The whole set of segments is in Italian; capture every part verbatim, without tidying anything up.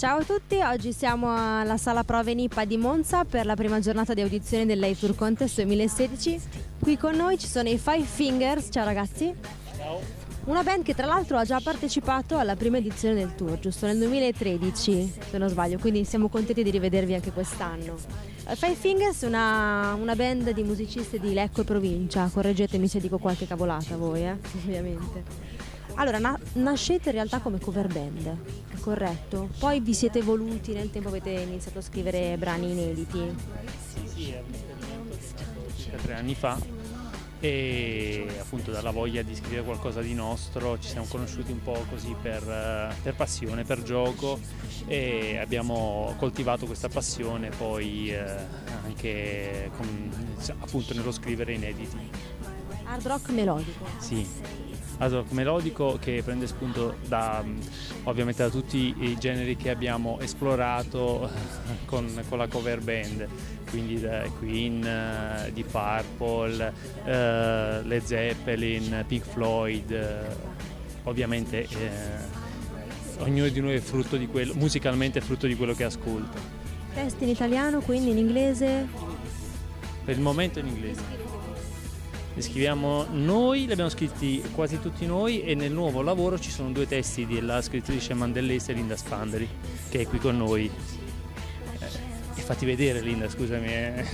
Ciao a tutti, oggi siamo alla sala prove Nippa di Monza per la prima giornata di audizione del Live Tour Contest duemilasedici. Qui con noi ci sono i Five Fingers, ciao ragazzi. Ciao. Una band che tra l'altro ha già partecipato alla prima edizione del tour, giusto nel duemilatredici se non sbaglio, quindi siamo contenti di rivedervi anche quest'anno. Five Fingers è una, una band di musicisti di Lecco e provincia, correggetemi se dico qualche cavolata voi, eh, ovviamente. Allora, na- nascete in realtà come cover band, è corretto? Poi vi siete evoluti nel tempo, avete iniziato a scrivere brani inediti? Sì, è un esperimento che è nato circa tre anni fa e appunto dalla voglia di scrivere qualcosa di nostro ci siamo conosciuti un po' così per, per passione, per gioco, e abbiamo coltivato questa passione poi eh, anche con, appunto nello scrivere inediti. Hard rock melodico? Sì. Hard rock melodico che prende spunto da, ovviamente da tutti i generi che abbiamo esplorato con, con la cover band, quindi da Queen, uh, Deep Purple, uh, Led Zeppelin, Pink Floyd, uh, ovviamente uh, ognuno di noi è frutto di quello, musicalmente è frutto di quello che ascolta. Testi in italiano, quindi in inglese? Per il momento in inglese. Li scriviamo noi, li abbiamo scritti quasi tutti noi, e nel nuovo lavoro ci sono due testi della scrittrice mandellese Linda Spanderi, che è qui con noi. Eh, e fatti vedere Linda, scusami. Eh.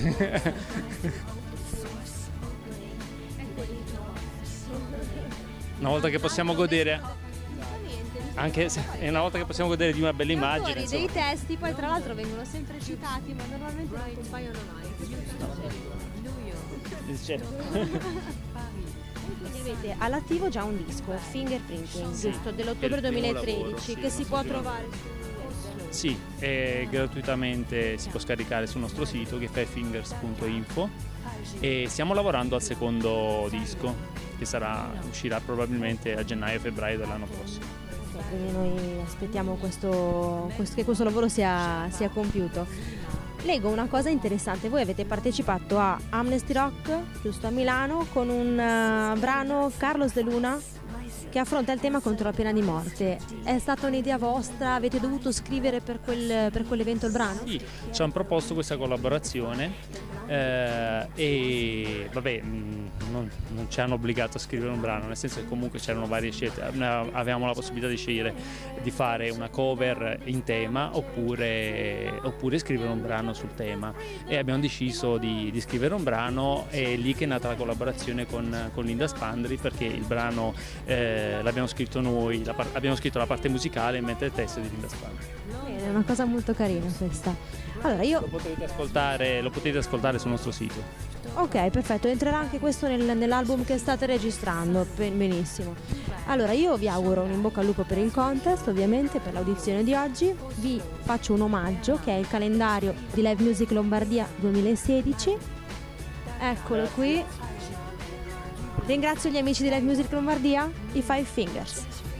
Una volta che possiamo godere, anche se è una volta che possiamo godere di una bella immagine. I dei testi poi tra l'altro vengono sempre citati, ma normalmente non compaiono mai. Certo. Quindi avete all'attivo già un disco, Fingerprinting, sì, giusto, dell'ottobre duemilatredici, lavoro, sì, che si può trovare su... Sì, e gratuitamente si può scaricare sul nostro sito che è five fingers punto info, e stiamo lavorando al secondo disco che sarà, uscirà probabilmente a gennaio-febbraio dell'anno prossimo. Okay, quindi noi aspettiamo questo, questo, che questo lavoro sia, sia compiuto. Leggo una cosa interessante, voi avete partecipato a Amnesty Rock, giusto, a Milano, con un uh, brano Carlos De Luna che affronta il tema contro la pena di morte. È stata un'idea vostra? Avete dovuto scrivere per, quel, per quell'evento il brano? Sì, ci hanno proposto questa collaborazione eh, e vabbè, mh, non, non ci hanno obbligato a scrivere un brano, nel senso che comunque c'erano varie scelte, avevamo la possibilità di scegliere di fare una cover in tema oppure, oppure scrivere un brano sul tema, e abbiamo deciso di, di scrivere un brano. È lì che è nata la collaborazione con, con Linda Spandri, perché il brano eh, l'abbiamo scritto noi, la, abbiamo scritto la parte musicale mentre il testo è di Linda Spandri. È una cosa molto carina questa. Allora io... Lo potete ascoltare, lo potete ascoltare sul nostro sito. Ok, perfetto, entrerà anche questo nel, nell'album che state registrando, benissimo. Allora io vi auguro un in bocca al lupo per il contest, ovviamente per l'audizione di oggi. Vi faccio un omaggio che è il calendario di Live Music Lombardia duemilasedici. Eccolo qui. Ringrazio gli amici di Live Music Lombardia, i Five Fingers.